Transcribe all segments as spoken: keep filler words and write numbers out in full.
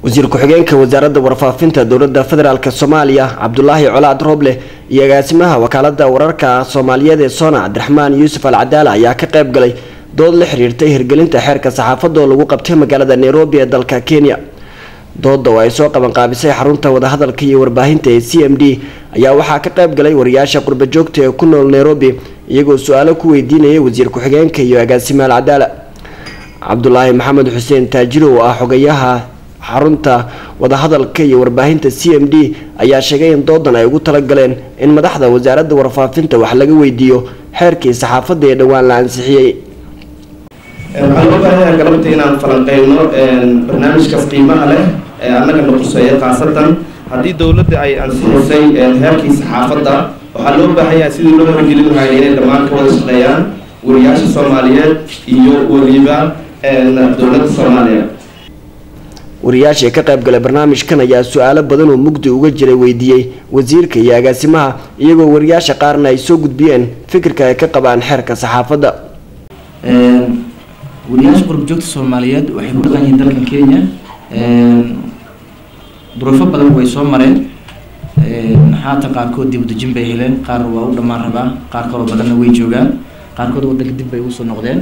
wasiir ku-xigeenka wasaaradda warfaafinta dowladda federaalka Soomaaliya Cabdullaahi Colaad Rooble iyo agaasimaha wakaaladda wararka Soomaaliyeed ee Sona Cabdiraxmaan Yuusuf Al Cadaala ayaa ka qayb galay dood la xiriirtay hirgelinta xeerka saxaafadda oo lagu qabtay magaalada Nairobi ee dalka Kenya. doodda oo ay soo qaban qaabisay xarunta wadahadalka iyo warbaahinta ee C M D ayaa waxaa ka qayb galay wariyaasha qurba joogta ee ku nool Nairobi iyagoo su'aalo ku weydiinayay wasiir ku-xigeenka iyo agaasimaha Al Cadaala. Cabdullaahi Maxamed Xuseen Taajiro oo ah xogayaha xarunta wadahadalka iyo warbaahinta C M D ayaa sheegay in doodan ay ugu tala galeen in madaxda wasaaradda warfaafinta wax laga weydiiyo xeerkii saxaafadda ee dhawaan la ansixiyay. waxaan u baahanyahay galabta inaan falanqeyno barnaamijkaas qiimaha leh ee annaga na quseeya khaasatan haddii dowladda ay ansixisay heerkii saxaafadda waxaa loo baahan yahay sidii loo horgelin lahaa inay dhammaan ka wada shaqeeyaan wariyaasha Soomaaliyeed iyo waliba dowladda Soomaaliya. wariyaasha ka qayb galay barnaamijkan ayaa su'aalo badan oo mugdi uga jiray weydiiyay wasiirka iyo agaasimaha iyagoo wariyaasha qaarna ay soo gudbiyeen fikirka ay ka qabaan xeerka saxaafadda. wariyaasha qurba joogta Soomaaliyeed waxay ku dhaqan yihiin dalka Kenya duruufo badan way soo mareen haata qaarkood dib u dejin bay heleen qaar waa u dhamaan rabaa qaar kale badanna way joogaan qaarkood waddanka dib bay ugu soo noqdeen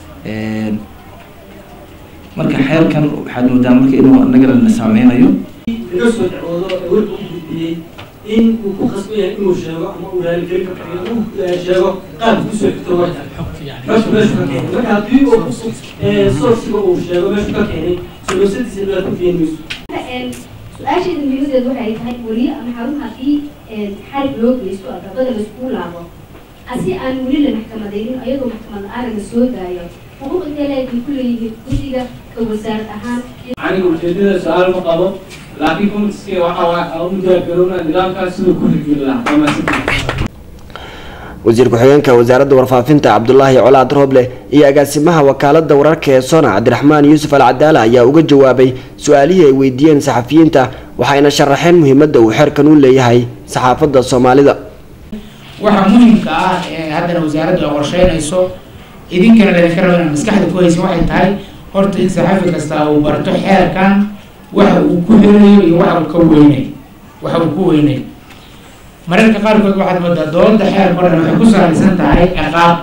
marka xeerkan waxaad moodaa marka inuu anagana na saameynayo laga soo dacwoodo awood u gudbiyey in uu ku khasban yahay inuu sheego ama uu raaligelin ka bixiyo uu sheego qaabka kusoo xigto warka meesha meesha ka keenay marka haddii uu sourciga uu sheego meesha ka keenay suluusadiisa inaad ku keenayso. su-aasheeda muhiimadeedu waxay tahay weli ama xarun haddii xarig loo geysto ardada laiskugu laabo asi aan weli la maxkamadaynin ayadoo maxkamad la-aan la soo daayo xuquuq intee leedahay ku leeyihiin guddiga ka wasaarad ahaan. aniga ujeedada su-aal ma qabo laakiin komiske waxa waa u diyaargarowna nidaamkaas siduu ku hirgeli lahaa. wasiir ku-xigeenka wasaaradda warfaafinta Cabdullaahi Colaad Rooble iyo agaasimaha wakaaladda wararka ee Sona Cabdiraxmaan Yuusuf Al Cadaala ayaa uga jawaabay su'aalihii ay weydiiyeen saxafiyiinta waxayna sharaxeen muhiimadda uu xeerkan u leeyahay saxaafadda Soomaalida. waxa muhiimka ah ee haddana wasaaraddu ay qorsheynayso idinkana laga rabo in maskaxda ku hayso waxay tahay horta in saxafi kasta uu barto xeerkan waxa uu ku helayo iyo waxa uu ka weynay waxa uu ku weynay mararka qaarkood waxaad moodaa dowladda xeerka oo dhan waxay ku salaysan tahay ciqaab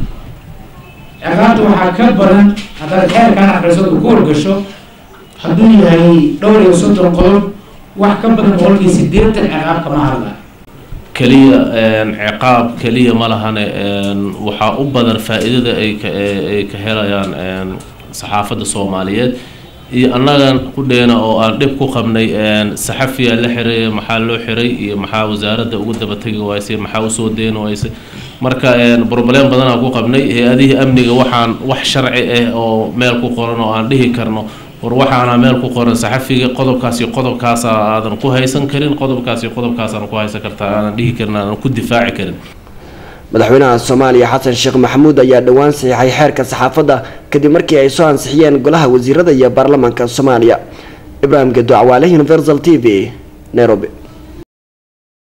ciqaabta waxaa ka badan haddaad xeerkan akhriso uu ku horgasho hadduu yahay dhowr iyo soddon qodob wax ka badan boqolkii siddeetan ciqaab kama hadla kaliya ciqaab kaliya ma lahane waxaa u badan faa'iidada ay ka ay ka helayaan saxaafadda Soomaaliyeed iyo annagan ku dheena oo aan dhib ku qabnay saxafiya la xiray maxaa loo xiray iyo maxaa wasaaradda ugu daba tagi waysay maxaa u soo deyn waysay marka problem badan aan ku qabnay hay'adaha amniga waxaan wax sharci ah oo meel ku qoran oo aan dhihi karno war waxaana meel ku qoran saxafiga qodobkaas iyo qodobkaas aadan ku haysan karin qodobkaas iyo qodobkaas aan ku haysan kartaa aan dhihi karnaa aan ku difaaci karin. madaxweynaha Soomaaliya Xasan Sheekh Maxamuud ayaa dhawaan saxiixay xeerka saxaafadda kadib markii ay soo ansixiyeen golaha wasiirada iyo baarlamaanka Soomaaliya. Ibraahim Gedo Cawaale, Universal T V, Nairobi.